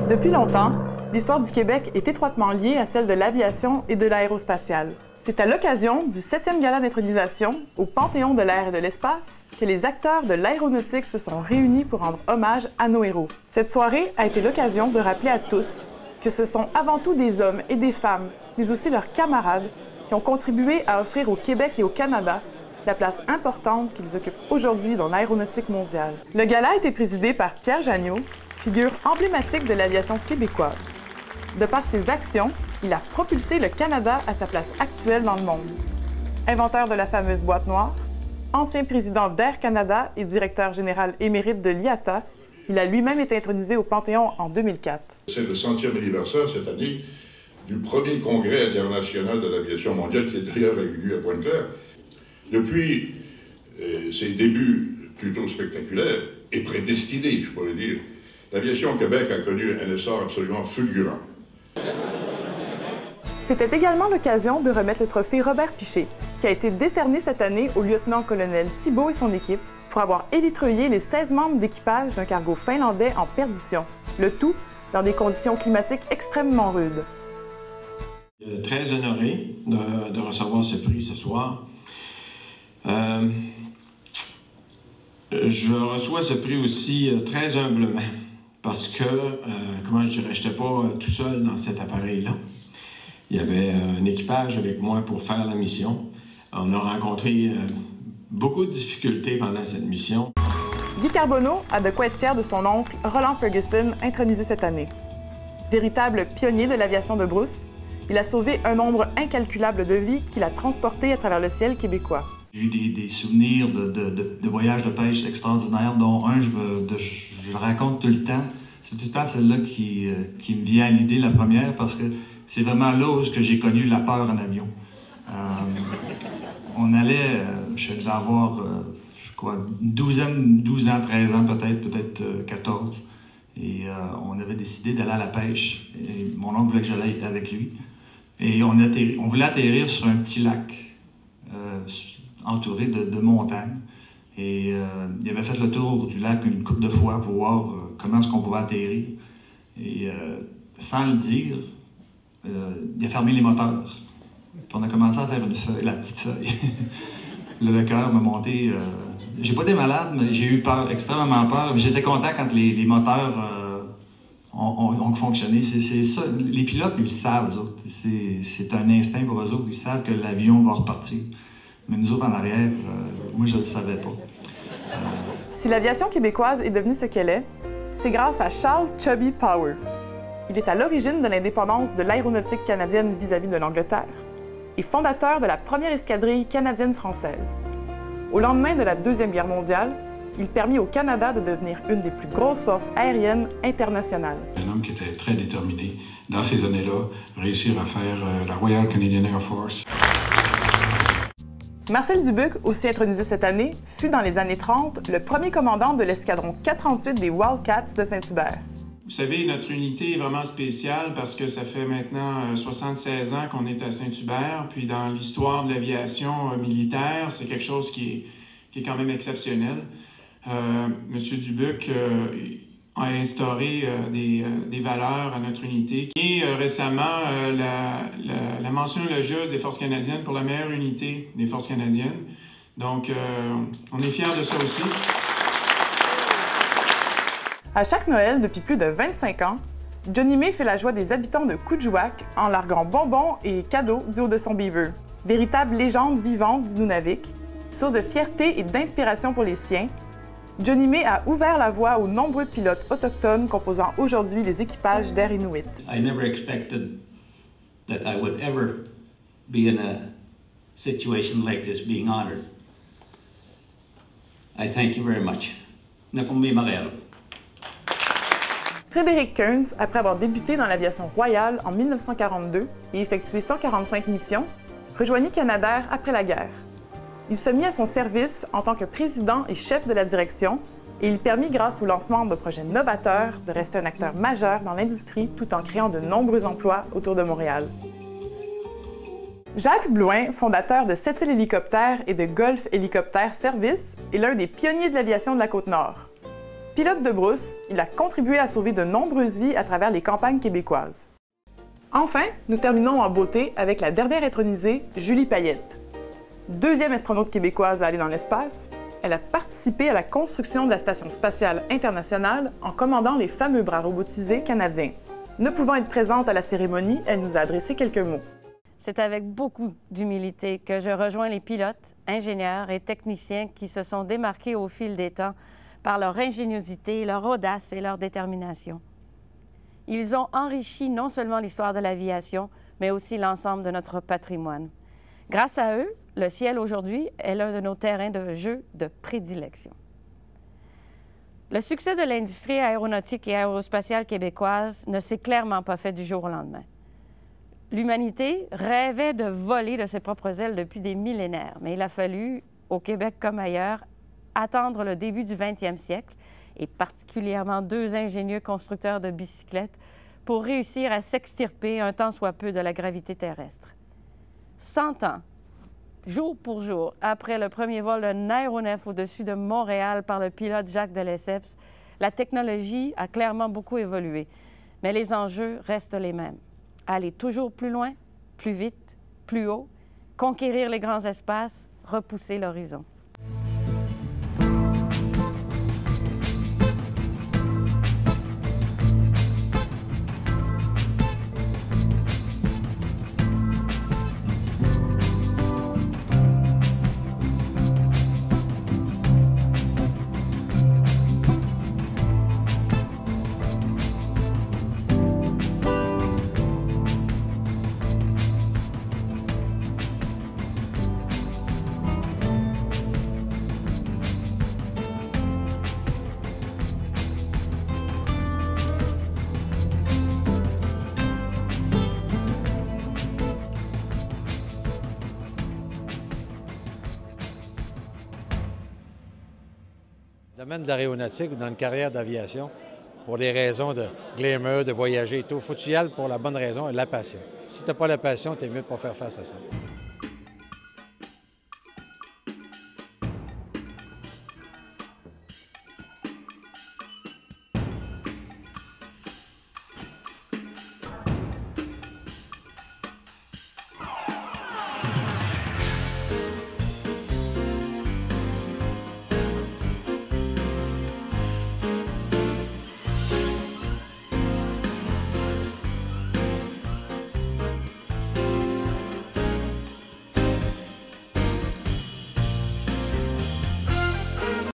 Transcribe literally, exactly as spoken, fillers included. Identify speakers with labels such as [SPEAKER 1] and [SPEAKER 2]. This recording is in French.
[SPEAKER 1] Depuis longtemps, l'histoire du Québec est étroitement liée à celle de l'aviation et de l'aérospatiale. C'est à l'occasion du septième gala d'intronisation au Panthéon de l'air et de l'espace que les acteurs de l'aéronautique se sont réunis pour rendre hommage à nos héros. Cette soirée a été l'occasion de rappeler à tous que ce sont avant tout des hommes et des femmes, mais aussi leurs camarades, qui ont contribué à offrir au Québec et au Canada la place importante qu'ils occupent aujourd'hui dans l'aéronautique mondiale. Le gala a été présidé par Pierre Janiaud, figure emblématique de l'aviation québécoise. De par ses actions, il a propulsé le Canada à sa place actuelle dans le monde. Inventeur de la fameuse boîte noire, ancien président d'Air Canada et directeur général émérite de l'I A T A, il a lui-même été intronisé au Panthéon en deux mille quatre.
[SPEAKER 2] C'est le centième anniversaire cette année du premier congrès international de l'aviation mondiale qui d'ailleurs a eu lieu à Pointe-Claire. Depuis euh, ses débuts plutôt spectaculaires et prédestinés, je pourrais dire, l'aviation au Québec a connu un essor absolument fulgurant.
[SPEAKER 1] C'était également l'occasion de remettre le trophée Robert Piché, qui a été décerné cette année au lieutenant-colonel Thibault et son équipe pour avoir élitreillé les seize membres d'équipage d'un cargo finlandais en perdition, le tout dans des conditions climatiques extrêmement rudes.
[SPEAKER 3] Très honoré de, de recevoir ce prix ce soir. Euh, je reçois ce prix aussi euh, très humblement parce que, euh, comment je dirais, je n'étais pas euh, tout seul dans cet appareil-là. Il y avait euh, un équipage avec moi pour faire la mission. On a rencontré euh, beaucoup de difficultés pendant cette mission.
[SPEAKER 1] Guy Carbonneau a de quoi être fier de son oncle Roland Ferguson, intronisé cette année. Véritable pionnier de l'aviation de brousse, il a sauvé un nombre incalculable de vies qu'il a transportées à travers le ciel québécois.
[SPEAKER 4] J'ai eu des, des souvenirs de, de, de, de voyages de pêche extraordinaires, dont un, je, me, de, je le raconte tout le temps. C'est tout le temps celle-là qui, euh, qui me vient à l'idée, la première, parce que c'est vraiment là où j'ai connu la peur en avion. Euh, on allait, euh, je devais avoir, euh, je crois, une douzaine, douze ans, treize ans peut-être, peut-être euh, quatorze. Et euh, on avait décidé d'aller à la pêche. Et mon oncle voulait que j'aille avec lui. Et on, atterri, on voulait atterrir sur un petit lac. Euh, entouré de, de montagnes. Et euh, il avait fait le tour du lac une couple de fois pour voir euh, comment est-ce qu'on pouvait atterrir. Et euh, sans le dire, euh, il a fermé les moteurs. Puis on a commencé à faire une feuille, la petite feuille. Là, le cœur m'a monté. Euh, j'ai pas été malade, mais j'ai eu peur, extrêmement peur. J'étais content quand les, les moteurs euh, ont, ont, ont fonctionné. C'est ça. Les pilotes, ils le savent, eux autres. C'est un instinct pour eux autres. Ils savent que l'avion va repartir. Mais nous autres, en arrière, euh, moi, je ne le savais pas. Euh...
[SPEAKER 1] Si l'aviation québécoise est devenue ce qu'elle est, c'est grâce à Charles Chubby Power. Il est à l'origine de l'indépendance de l'aéronautique canadienne vis-à-vis de l'Angleterre et fondateur de la première escadrille canadienne-française. Au lendemain de la Deuxième Guerre mondiale, il permit au Canada de devenir une des plus grosses forces aériennes internationales.
[SPEAKER 5] Un homme qui était très déterminé dans ces années-là, réussir à faire euh, la Royal Canadian Air Force.
[SPEAKER 1] Marcel Dubuc, aussi intronisé cette année, fut dans les années trente le premier commandant de l'escadron quatre cent trente-huit des Wildcats de Saint-Hubert.
[SPEAKER 6] Vous savez, notre unité est vraiment spéciale parce que ça fait maintenant soixante-seize ans qu'on est à Saint-Hubert. Puis dans l'histoire de l'aviation militaire, c'est quelque chose qui est, qui est quand même exceptionnel. Euh, Monsieur Dubuc euh, a instauré euh, des, euh, des valeurs à notre unité. Et euh, récemment, euh, la, la, la mention élogieuse des Forces canadiennes pour la meilleure unité des Forces canadiennes. Donc, euh, on est fiers de ça aussi.
[SPEAKER 1] À chaque Noël, depuis plus de vingt-cinq ans, Johnny May fait la joie des habitants de Coudjouac en larguant bonbons et cadeaux du haut de son beaver. Véritable légende vivante du Nunavik, source de fierté et d'inspiration pour les siens, Johnny May a ouvert la voie aux nombreux pilotes autochtones composant aujourd'hui les équipages d'Air Inuit.
[SPEAKER 7] I never expected that I would ever be in a situation like this being honored. I thank you very much. Nakumbi Marero.
[SPEAKER 1] Frédéric Kearns, après avoir débuté dans l'aviation royale en mille neuf cent quarante-deux et effectué cent quarante-cinq missions, rejoignit Canadair après la guerre. Il se mit à son service en tant que président et chef de la direction et il permit, grâce au lancement de projets novateurs, de rester un acteur majeur dans l'industrie tout en créant de nombreux emplois autour de Montréal. Jacques Blouin, fondateur de Sept-Îles Hélicoptères et de Golf Hélicoptère Service, est l'un des pionniers de l'aviation de la Côte-Nord. Pilote de brousse, il a contribué à sauver de nombreuses vies à travers les campagnes québécoises. Enfin, nous terminons en beauté avec la dernière intronisée, Julie Payette. Deuxième astronaute québécoise à aller dans l'espace, elle a participé à la construction de la Station spatiale internationale en commandant les fameux bras robotisés canadiens. Ne pouvant être présente à la cérémonie, elle nous a adressé quelques mots.
[SPEAKER 8] C'est avec beaucoup d'humilité que je rejoins les pilotes, ingénieurs et techniciens qui se sont démarqués au fil des temps par leur ingéniosité, leur audace et leur détermination. Ils ont enrichi non seulement l'histoire de l'aviation, mais aussi l'ensemble de notre patrimoine. Grâce à eux, le ciel aujourd'hui est l'un de nos terrains de jeu de prédilection. Le succès de l'industrie aéronautique et aérospatiale québécoise ne s'est clairement pas fait du jour au lendemain. L'humanité rêvait de voler de ses propres ailes depuis des millénaires, mais il a fallu, au Québec comme ailleurs, attendre le début du vingtième siècle, et particulièrement deux ingénieux constructeurs de bicyclettes, pour réussir à s'extirper un tant soit peu de la gravité terrestre. Cent ans, jour pour jour, après le premier vol d'un aéronef au-dessus de Montréal par le pilote Jacques de Lesseps, la technologie a clairement beaucoup évolué, mais les enjeux restent les mêmes. Aller toujours plus loin, plus vite, plus haut, conquérir les grands espaces, repousser l'horizon.
[SPEAKER 9] Dans le domaine de l'aéronautique ou dans une carrière d'aviation, pour des raisons de glamour, de voyager et tout, il faut que tu y ailles pour la bonne raison et la passion. Si tu n'as pas la passion, tu es mieux de ne pas faire face à ça.